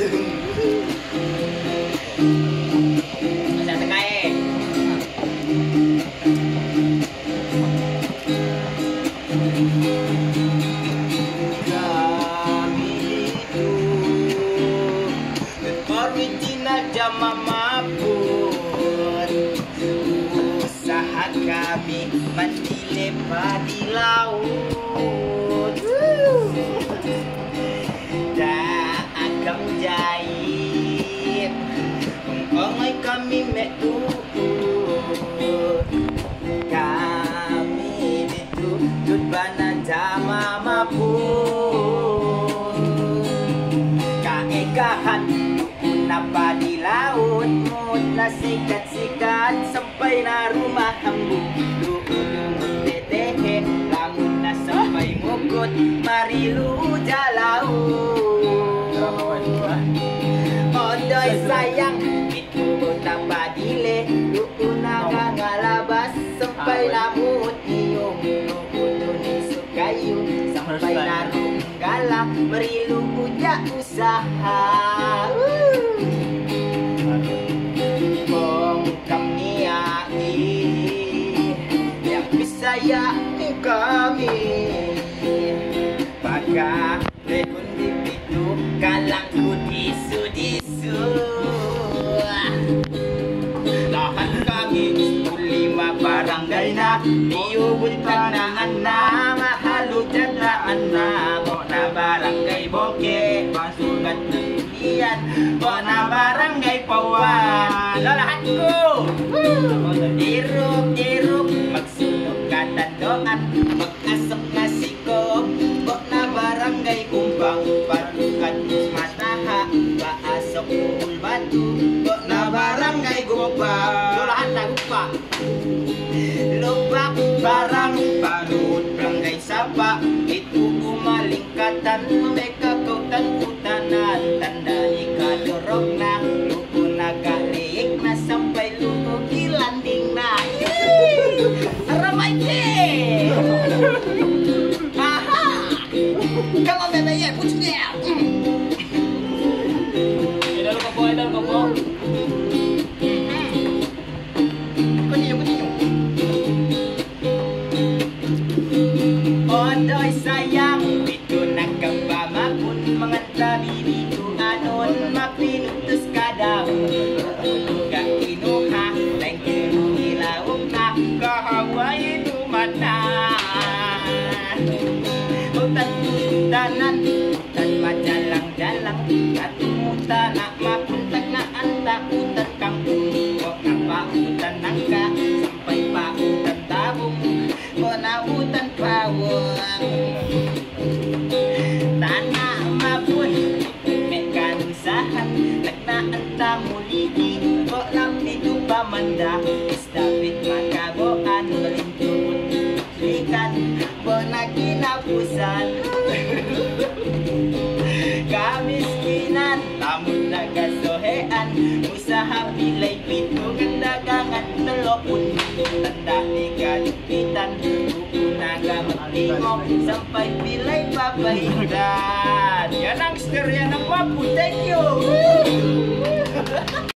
Macam tekai kami itu original jama mabur. Usaha kami mandi lebar di laut. Dah agak jahit ongai kami metu. Kami ditutut bana jama mabur. Kaegahan napa di laut, mula sikat-sikat sampai na rumah hambu. Luhut tetehe, lamun na sampai mugut, mari lu jalau. Odoy sayang, itu napa dile, luhut naga ngalabas sampai lamut iung. Luhut nisuk kayu, sampai na runggala, mari lu puja usaha. Kami yang sayangi kami pakai rekun di pintu kalangku disu-disu. Lahan kami 5 barangay na diubuntan na ana mahalo jataan na mo na barangay Boke pasukat ng iyan mo na barangay Pawan. Lahat ko irok magsunog katandoan mag-asok na sikop mo na barangay Kumbang patukat mataha paasok ulbatu mo na barangay Gumbang. Lahat na gumpa lubak barang parut barangay Sapa itu umalingkatan mereka kautan utanan tanda ikadorog na luko nagaliik na sampai luko kilanding na ramai ke aha come on baby yeah put it down idol ko po Odoy sayang, dito nagkambama kun mga tabi dito anon mapinutos ka daw. Ga kinuha, lain kinilawag na kahaway dumana. Utan utanan, utan majalang-jalang, katumuta na mapuntag na anta utan kampung. O napautan nangka, sampai pautan tabong. Nautan pawang tanah mapun mekan usahan nagnaan tamuligi kok lampi tu pamanda istabit makaboan melintut likan bona kinapusan kamiskinan tamun nagasohean usaha pilay pito gandagangan telopun tanda ikajupitan naga magtingok sampai pilay papaitan. Yan ang istorya ng Mapu. Thank you!